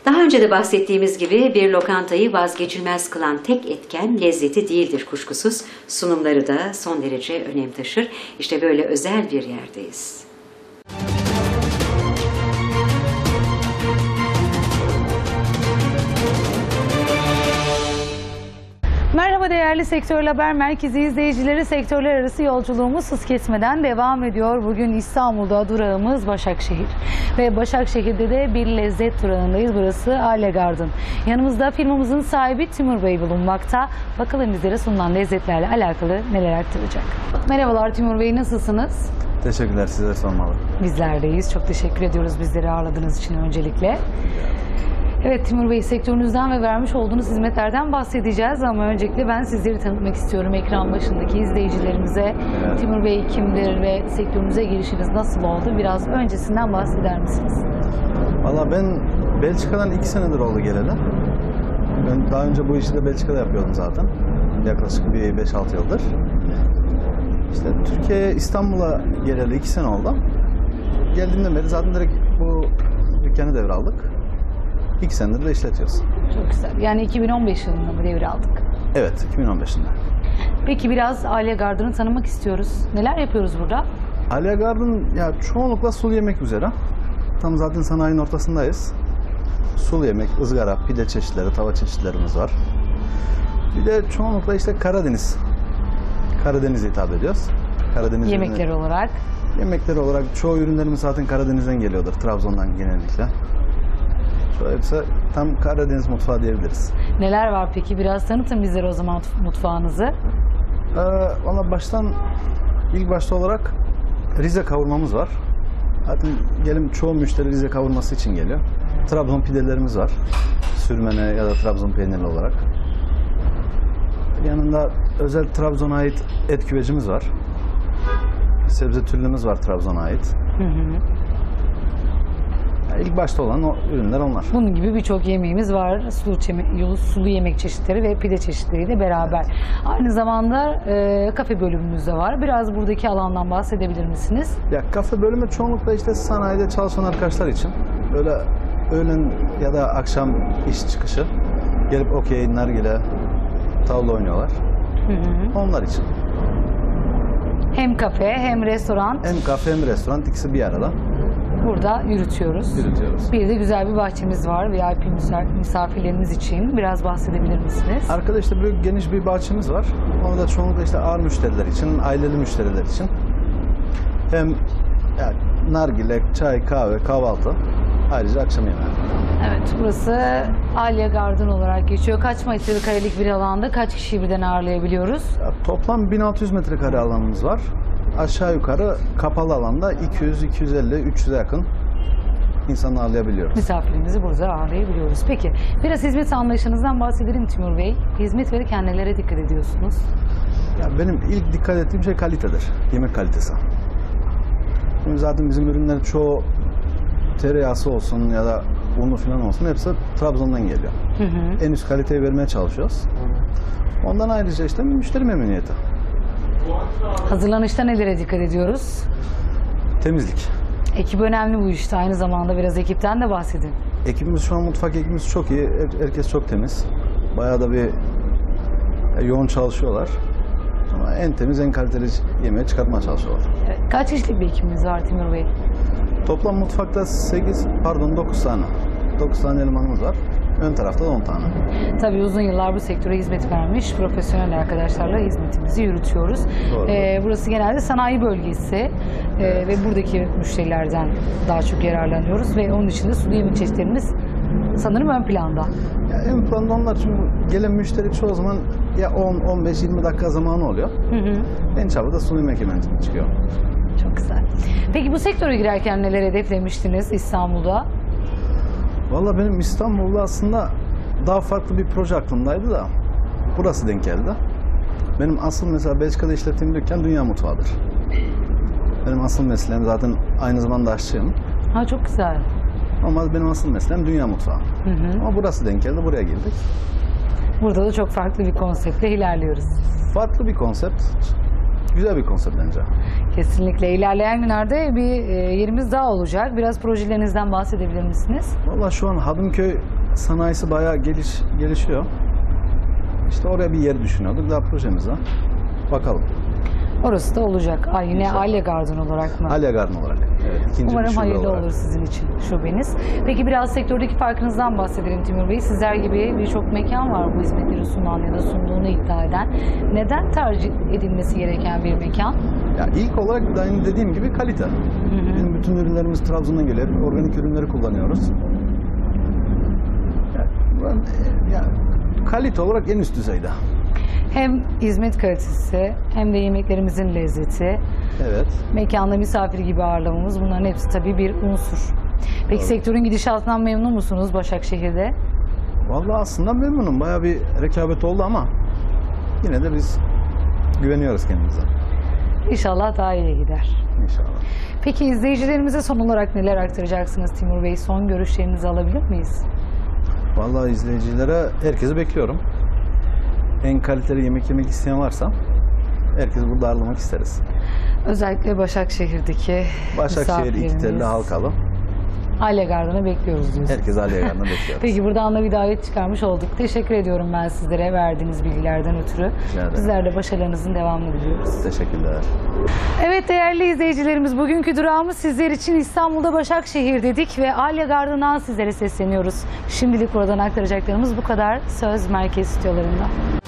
Daha önce de bahsettiğimiz gibi bir lokantayı vazgeçilmez kılan tek etken lezzeti değildir kuşkusuz. Sunumları da son derece önem taşır. İşte böyle özel bir yerdeyiz. Merhaba değerli Sektörel Haber Merkezi izleyicileri, sektörler arası yolculuğumuz hız kesmeden devam ediyor. Bugün İstanbul'da durağımız Başakşehir ve Başakşehir'de de bir lezzet durağındayız. Burası Alia Garden. Yanımızda firmamızın sahibi Timur Bey bulunmakta. Bakalım bizlere sunulan lezzetlerle alakalı neler aktaracak. Merhabalar Timur Bey, nasılsınız? Teşekkürler, size sormalı. Bizlerdeyiz. Çok teşekkür ediyoruz bizleri ağırladığınız için öncelikle. Evet Timur Bey, sektörünüzden ve vermiş olduğunuz hizmetlerden bahsedeceğiz ama öncelikle ben sizleri tanıtmak istiyorum ekran başındaki izleyicilerimize. Evet. Timur Bey kimdir ve sektörünüze girişiniz nasıl oldu? Biraz öncesinden bahseder misiniz? Valla ben Belçika'dan 2 senedir oldu geleli. Ben daha önce bu işi de Belçika'da yapıyordum zaten. Yaklaşık bir 5-6 yıldır. İşte Türkiye'ye, İstanbul'a geleli 2 sene oldu. Geldiğimden beri zaten direkt bu dükkanı devraldık. 2 senedir de işletiyoruz. Çok güzel. Yani 2015 yılında mı devraldık? Evet, 2015'inde. Peki biraz Alia Garden'ı tanımak istiyoruz. Neler yapıyoruz burada? Alia Garden ya çoğunlukla sulu yemek üzere. Tam zaten sanayinin ortasındayız. Sulu yemek, ızgara, pide çeşitleri, tava çeşitlerimiz var. Bir de çoğunlukla işte Karadeniz'e hitap ediyoruz. Karadeniz yemekleri olarak? Yemekleri olarak çoğu ürünlerimiz zaten Karadeniz'den geliyordur. Trabzon'dan genellikle. Hepsi tam Karadeniz mutfağı diyebiliriz. Neler var peki? Biraz tanıtın bizlere o zaman mutfağınızı. Valla ilk başta olarak Rize kavurmamız var. Zaten çoğu müşteri Rize kavurması için geliyor. Trabzon pidelerimiz var. Sürmene ya da Trabzon peynirli olarak. Yanında özel Trabzon'a ait et küvecimiz var. Sebze türlümüz var Trabzon'a ait. İlk başta olan o ürünler onlar. Bunun gibi birçok yemeğimiz var. Sulu yemek çeşitleri ve pide çeşitleriyle beraber. Evet. Aynı zamanda kafe bölümümüz de var. Biraz buradaki alandan bahsedebilir misiniz? Ya kafe bölümü çoğunlukla işte sanayide çalışan arkadaşlar için. Böyle öğlen ya da akşam iş çıkışı gelip okey, nargile, tavla oynuyorlar. Onlar için. Hem kafe hem restoran. Hem kafe hem restoran, ikisi bir arada. Burada yürütüyoruz. Bir de güzel bir bahçemiz var VIP misafirlerimiz için. Biraz bahsedebilir misiniz? Arkada işte büyük geniş bir bahçemiz var. Onu da çoğunlukla işte ağır müşteriler için, aileli müşteriler için. Hem yani nargile, çay, kahve, kahvaltı. Ayrıca akşam yemeği. Evet, burası Alia Garden olarak geçiyor. Kaç metrekarelik bir alanda kaç kişiyi birden ağırlayabiliyoruz? Ya, toplam 1600 metrekare alanımız var. Aşağı yukarı kapalı alanda 200, 250, 300'e yakın insanı ağırlayabiliyoruz. Misafirlerimizi burada ağırlayabiliyoruz. Peki, biraz hizmet anlayışınızdan bahsedelim Timur Bey. Hizmet verirken nelere dikkat ediyorsunuz? Ya benim ilk dikkat ettiğim şey kalitedir. Yemek kalitesi. Şimdi zaten bizim ürünler çoğu tereyağısı olsun ya da unu falan olsun hepsi Trabzon'dan geliyor. En üst kaliteyi vermeye çalışıyoruz. Ondan ayrıca işte müşteri memnuniyeti. Hazırlanışta nelere dikkat ediyoruz? Temizlik. Ekip önemli bu işte. Aynı zamanda biraz ekipten de bahsedin. Ekibimiz şu an mutfak ekibimiz çok iyi. Herkes çok temiz. Bayağı da bir yoğun çalışıyorlar. Ama en temiz, en kaliteli yemeği çıkartmaya çalışıyorlar. Evet. Kaç kişilik bir ekibimiz var Timur Bey? Toplam mutfakta 9 tane. 9 tane elemanımız var. Ön tarafta da 10 tane. Tabii uzun yıllar bu sektöre hizmet vermiş profesyonel arkadaşlarla hizmetimizi yürütüyoruz. Burası genelde sanayi bölgesi ve buradaki müşterilerden daha çok yararlanıyoruz ve onun dışında sulu yemek çeşitlerimiz sanırım ön planda. Ya ön planda onlar çünkü gelen müşteri çoğu zaman ya 10-15-20 dakika zamanı oluyor. En çabuk da sulu yemek yemeye çıkıyor. Çok güzel. Peki bu sektöre girerken neler hedeflemiştiniz İstanbul'da? Valla benim İstanbul'da aslında daha farklı bir proje aklımdaydı da burası denk geldi. Benim asıl mesela Belçika'da işlettiğim dükkan dünya mutfağıdır. Benim asıl mesleğim zaten aynı zamanda aşçıyım. Ha, çok güzel. Ama benim asıl mesleğim dünya mutfağı. Ama burası denk geldi, buraya girdik. Burada da çok farklı bir konseptle ilerliyoruz. Farklı bir konsept. Güzel bir konsept bence. Kesinlikle. İlerleyen günlerde bir yerimiz daha olacak. Biraz projelerinizden bahsedebilir misiniz? Valla şu an Hadımköy sanayisi bayağı gelişiyor. İşte oraya bir yer düşünüyorduk. Daha projemiz var. Bakalım. Orası da olacak. Yine İnşallah. Alya Garden olarak mı? Alya Garden olarak. Evet, ikinci bir Umarım şube hayırlı olarak. olur sizin için şubeniz. Peki biraz sektördeki farkınızdan bahsedelim Timur Bey. Sizler gibi birçok mekan var bu hizmetleri sunan ya da sunduğunu iddia eden. Neden tercih edilmesi gereken bir mekan? Ya ilk olarak da dediğim gibi kalite. Bizim bütün ürünlerimiz Trabzon'dan geliyor. Organik ürünleri kullanıyoruz. Kalite olarak en üst düzeyde. Hem hizmet kalitesi hem de yemeklerimizin lezzeti. Evet. Mekanda misafir gibi ağırlamamız, bunların hepsi tabii bir unsur. Peki Doğru. sektörün gidişatından memnun musunuz Başakşehir'de? Vallahi aslında memnunum. Bayağı bir rekabet oldu ama yine de biz güveniyoruz kendimize. İnşallah daha iyi gider. İnşallah. Peki izleyicilerimize son olarak neler aktaracaksınız Timur Bey? Son görüşlerinizi alabilir miyiz? Vallahi izleyicilere herkesi bekliyorum. En kaliteli yemek yemek isteyen varsa herkesi burada ağırlamak isteriz. Özellikle Başakşehir'deki Başakşehir, İkitelli, Halkalı. Alya Garden'ı bekliyoruz diyorsunuz. Herkes Alya Garden'ı bekliyoruz. Peki buradan da bir davet çıkarmış olduk. Teşekkür ediyorum ben sizlere verdiğiniz bilgilerden ötürü. ederim. Bizler de başarılarınızın devamını diliyoruz. Teşekkürler. Evet değerli izleyicilerimiz, bugünkü durağımız sizler için İstanbul'da Başakşehir dedik ve Alya Garden'dan sizlere sesleniyoruz. Şimdilik buradan aktaracaklarımız bu kadar. Söz merkez stüdyolarında.